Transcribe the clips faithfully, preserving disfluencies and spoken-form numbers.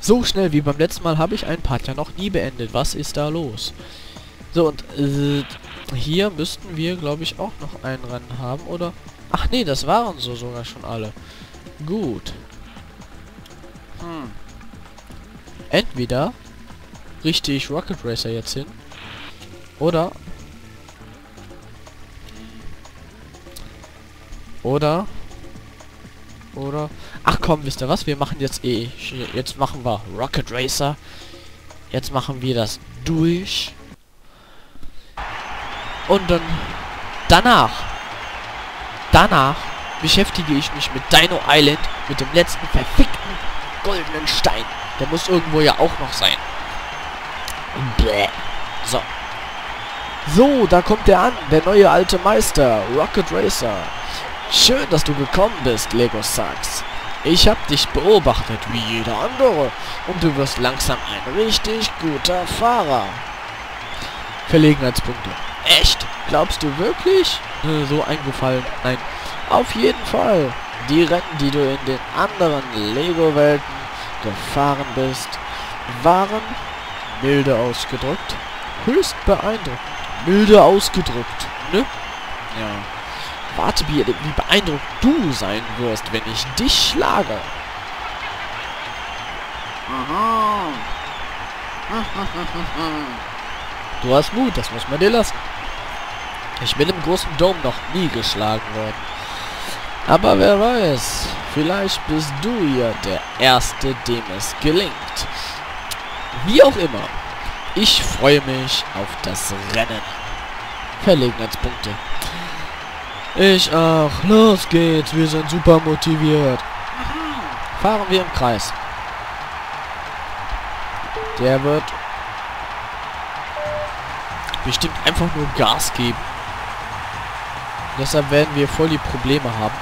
So schnell wie beim letzten Mal habe ich einen Part ja noch nie beendet. Was ist da los? So, und äh, hier müssten wir, glaube ich, auch noch ein Rennen haben, oder? Ach nee, das waren so sogar schon alle. Gut. Hm. Entweder richte ich Rocket Racer jetzt hin, oder... Oder... Oder... Ach komm, wisst ihr was? Wir machen jetzt eh... Jetzt machen wir Rocket Racer. Jetzt machen wir das durch. Und dann... Danach... Danach beschäftige ich mich mit Dino Island, mit dem letzten verfickten goldenen Stein. Der muss irgendwo ja auch noch sein. Bäh. So. So, da kommt er an, der neue alte Meister, Rocket Racer. Schön, dass du gekommen bist, Lego Sachs. Ich hab dich beobachtet, wie jeder andere. Und du wirst langsam ein richtig guter Fahrer. Verlegenheitspunkte. Echt? Glaubst du wirklich? Äh, so eingefallen. Nein. Auf jeden Fall. Die Rennen, die du in den anderen Lego-Welten gefahren bist, waren, milde ausgedrückt, höchst beeindruckend. Milde ausgedrückt, ne? Ja. Warte, wie, wie beeindruckt du sein wirst, wenn ich dich schlage. Du hast Mut, das muss man dir lassen. Ich bin im großen Dom noch nie geschlagen worden. Aber wer weiß, vielleicht bist du ja der Erste, dem es gelingt. Wie auch immer, ich freue mich auf das Rennen. Verlegenheitspunkte. Ich auch. Los geht's, wir sind super motiviert. Fahren wir im Kreis. Der wird bestimmt einfach nur Gas geben. Deshalb werden wir voll die Probleme haben.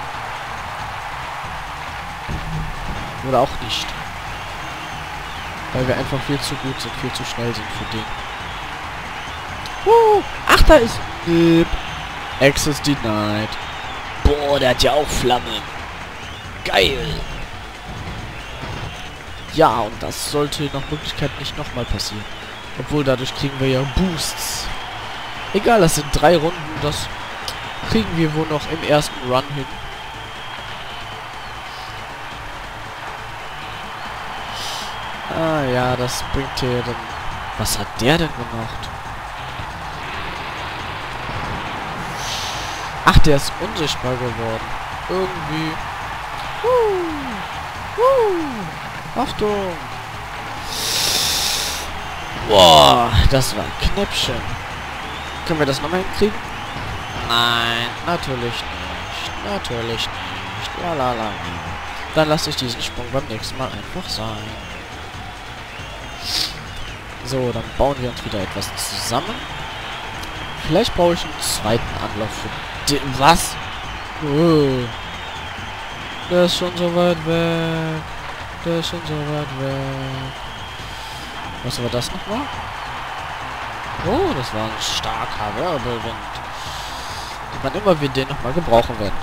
Oder auch nicht. Weil wir einfach viel zu gut sind, viel zu schnell sind für den. Uh, ach, da ist... Äh, Access denied. Boah, der hat ja auch Flammen. Geil. Ja, und das sollte nach Möglichkeit nicht nochmal passieren. Obwohl, dadurch kriegen wir ja Boosts. Egal, das sind drei Runden, das kriegen wir wohl noch im ersten Run hin. Ah ja, das bringt hier dann... Was hat der denn gemacht? Ach, der ist unsichtbar geworden. Irgendwie. Uh, uh, Achtung! Boah, das war ein Knäppchen. Können wir das nochmal hinkriegen? Nein, natürlich nicht. Natürlich nicht. Lalala. Dann lasse ich diesen Sprung beim nächsten Mal einfach sein. So, dann bauen wir uns wieder etwas zusammen. Vielleicht brauche ich einen zweiten Anlauf für den... Was? Oh. Der ist schon so weit weg. Der ist schon so weit weg. Was war das nochmal? Oh, das war ein starker Wirbelwind. Wann immer wir den nochmal gebrauchen werden.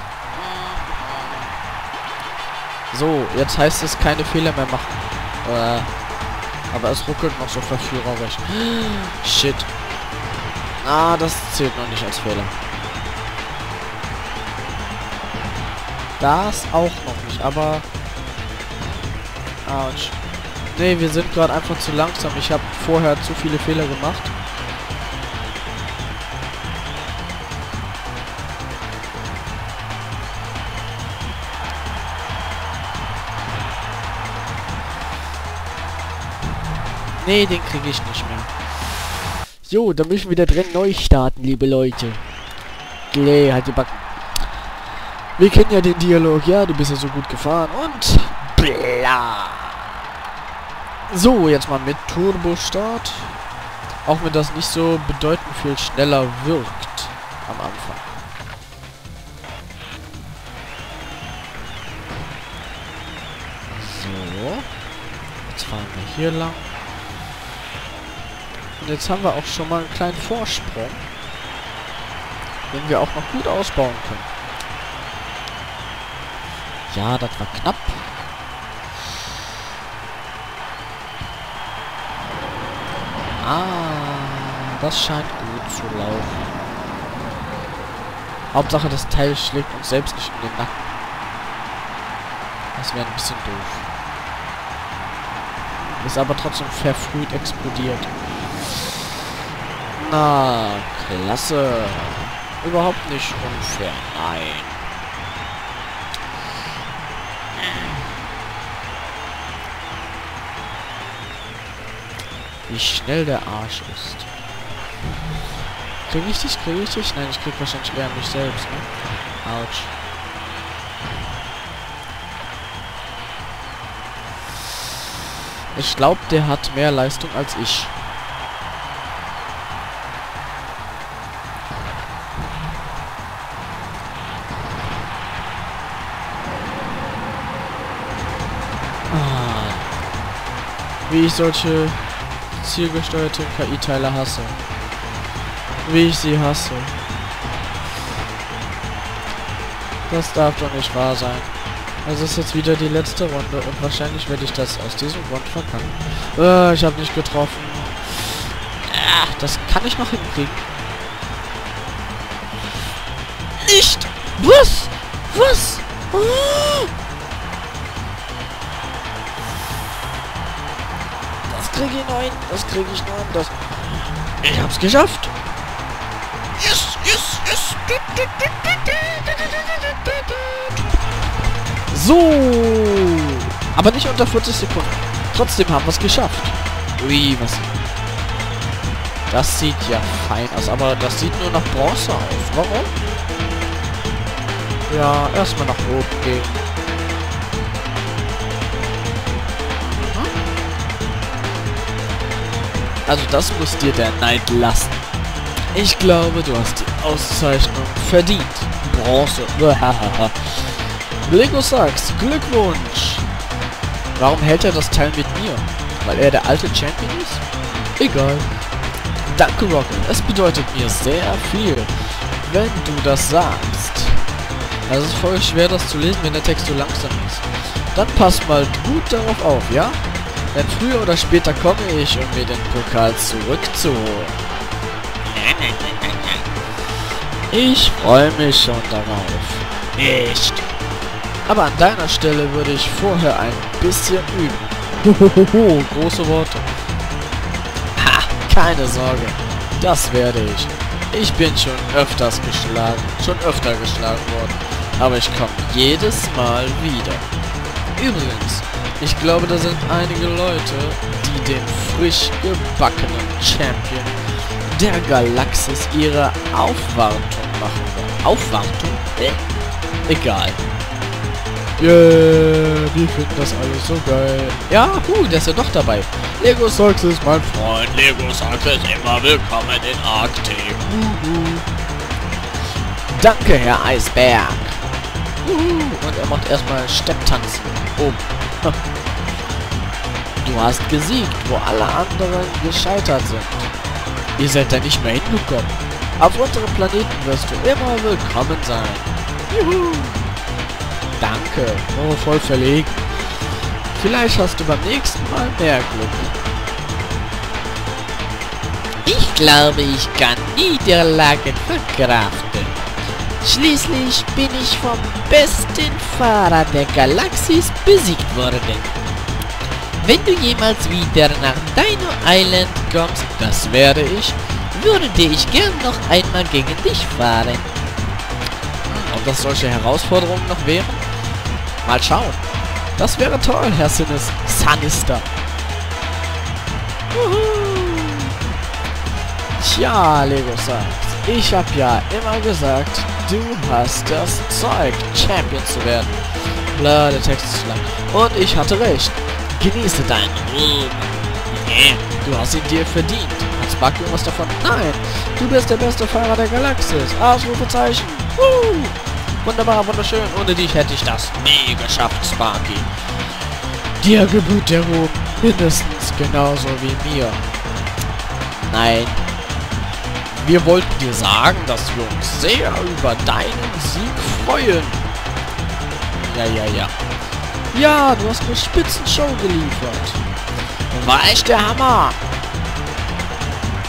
So, jetzt heißt es keine Fehler mehr machen. Äh, aber es ruckelt noch so verführerisch. Shit. Ah, das zählt noch nicht als Fehler. Das auch noch nicht, aber... Autsch. Nee, wir sind gerade einfach zu langsam. Ich habe vorher zu viele Fehler gemacht. Nee, den kriege ich nicht mehr. Jo, dann müssen wir da drin neu starten, liebe Leute. Nee, halt die Backen. Wir kennen ja den Dialog. Ja, du bist ja so gut gefahren. Und... Bla. So, jetzt mal mit Turbo-Start. Auch wenn das nicht so bedeutend viel schneller wirkt am Anfang. So. Jetzt fahren wir hier lang. Und jetzt haben wir auch schon mal einen kleinen Vorsprung, den wir auch noch gut ausbauen können. Ja, das war knapp. Ah, das scheint gut zu laufen. Hauptsache, das Teil schlägt uns selbst nicht in den Nacken. Das wäre ein bisschen doof. Ist aber trotzdem verfrüht explodiert. Na, klasse. Überhaupt nicht unfair. Nein. Wie schnell der Arsch ist. Krieg ich dich? Krieg ich dich? Nein, ich krieg wahrscheinlich eher mich selbst, ne? Autsch. Ich glaube, der hat mehr Leistung als ich. Ah. Wie ich solche zielgesteuerte K I-Teile hasse. Wie ich sie hasse. Das darf doch nicht wahr sein. Also ist jetzt wieder die letzte Runde und wahrscheinlich werde ich das aus diesem Grund verkacken. Äh, ich habe nicht getroffen. Ah, das kann ich noch hinkriegen. Nicht! Was? Was? Ah! Das kriege ich neun. Das kriege ich neun. Das. Ich hab's geschafft. Yes, yes, yes. So. Aber nicht unter vierzig Sekunden. Trotzdem haben wir es geschafft. Ui, was. Das sieht ja fein aus, aber das sieht nur nach Bronze aus. Warum? Ja, erstmal nach oben gehen. Also das muss dir der Neid lassen. Ich glaube, du hast die Auszeichnung verdient. Bronze. Lego Sachs, Glückwunsch. Warum hält er das Teil mit mir? Weil er der alte Champion ist? Egal. Danke, Rocket. Es bedeutet mir sehr viel, wenn du das sagst. Es ist voll schwer, das zu lesen, wenn der Text so langsam ist. Dann pass mal gut darauf auf, ja? Denn früher oder später komme ich, um mir den Pokal zurückzuholen. Ich freue mich schon darauf. Nicht. Aber an deiner Stelle würde ich vorher ein bisschen üben. Hohoho, große Worte. Ha, keine Sorge. Das werde ich. Ich bin schon öfters geschlagen. Schon öfter geschlagen worden. Aber ich komme jedes Mal wieder. Übrigens, ich glaube, da sind einige Leute, die den frisch gebackenen Champion der Galaxis ihre Aufwartung machen wollen. Aufwartung? Äh? Egal. Yeah, wir finden das alles so geil. Ja, hu, der ist ja doch dabei. Lego Sachs ist mein Freund. Lego Sachs ist immer willkommen in Arktik. Uhu. Danke, Herr Eisberg. Uhu. Und er macht erstmal Stepptanzen. Oben. Du hast gesiegt, wo alle anderen gescheitert sind. Ihr seid da nicht mehr hingekommen. Auf unserem Planeten wirst du immer willkommen sein. Juhu. Danke. Oh, voll verlegen. Vielleicht hast du beim nächsten Mal mehr Glück. Ich glaube, ich kann Niederlagen verkraften. Schließlich bin ich vom besten Fahrer der Galaxis besiegt worden. Wenn du jemals wieder nach Dino Island kommst, das werde ich, würde ich gern noch einmal gegen dich fahren. Ob das solche Herausforderungen noch wären? Mal schauen. Das wäre toll, Herr Sinis Sanister. Uhu. Tja, Lego Sachs, ich hab ja immer gesagt, du hast das Zeug, Champion zu werden. Bla, der Text ist lang. Und ich hatte recht. Genieße deinen Ruhm. Nee, du hast ihn dir verdient. Hat Sparky irgendwas davon? Nein, du bist der beste Fahrer der Galaxis. Ausrufezeichen. Uh. Wunderbar, wunderschön. Ohne dich hätte ich das nie geschafft, Sparky. Dir gebührt der Ruhm mindestens genauso wie mir. Nein. Wir wollten dir sagen, dass wir uns sehr über deinen Sieg freuen. Ja, ja, ja. Ja, du hast eine Spitzenshow geliefert. War echt der Hammer.